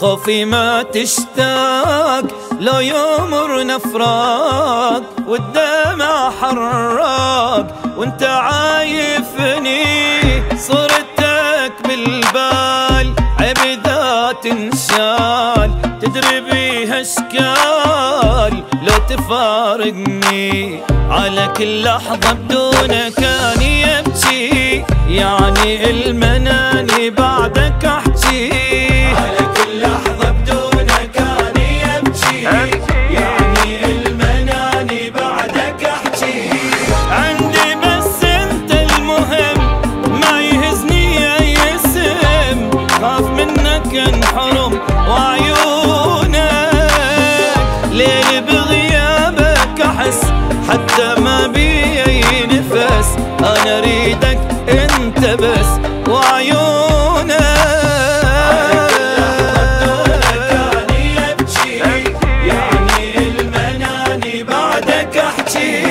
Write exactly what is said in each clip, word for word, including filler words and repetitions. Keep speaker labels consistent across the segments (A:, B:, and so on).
A: خوفي ما تشتاق لو يمر فراق والدمع حراق وانت عايفني. صورتك بالبال عيب إذا تنشال، تدري بيها اشكال لو تفارقني. على كل لحظة بدونك اني ابكي، يعني المناني بعدك احكي. على كل لحظة بدونك اني ابكي، يعني المناني بعدك احكي. عندي بس انت المهم، ما يهزني اي اسم، خاف منك انحرم وعيونك. ليل بغيابك احس حتى ما بي اي نفس، انا اريدك انت بس وعيونك. يعني ابكي، يعني المناني بعدك احكي.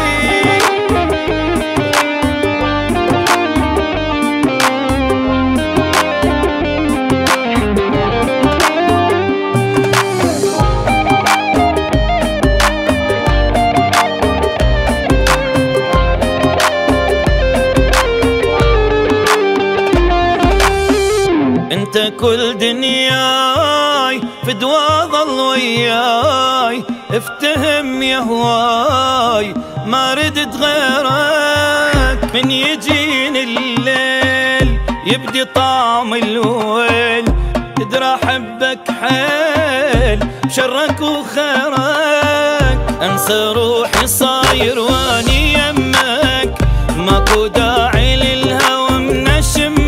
A: انت كل دنياي فدوى ظل وياي، افتهم يا هواي ما ردت غيرك. من يجيني الليل يبدي طعم الويل، تدرى احبك حيل بشرك وخيرك. انسى روحي صاير واني يمك، ماكو داعي للهوى من الشمك.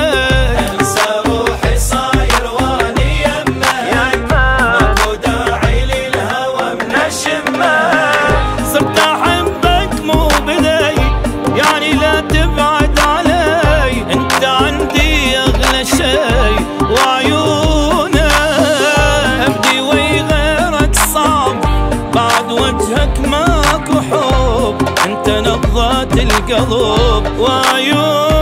A: صرت احبك مو بداي، يعني لا تبعد علي، انت عندي اغلى شي وعيونك. ابدي وي غيرك صعب، بعد وجهك ماكو حب، انت نبضات القلب وعيونك.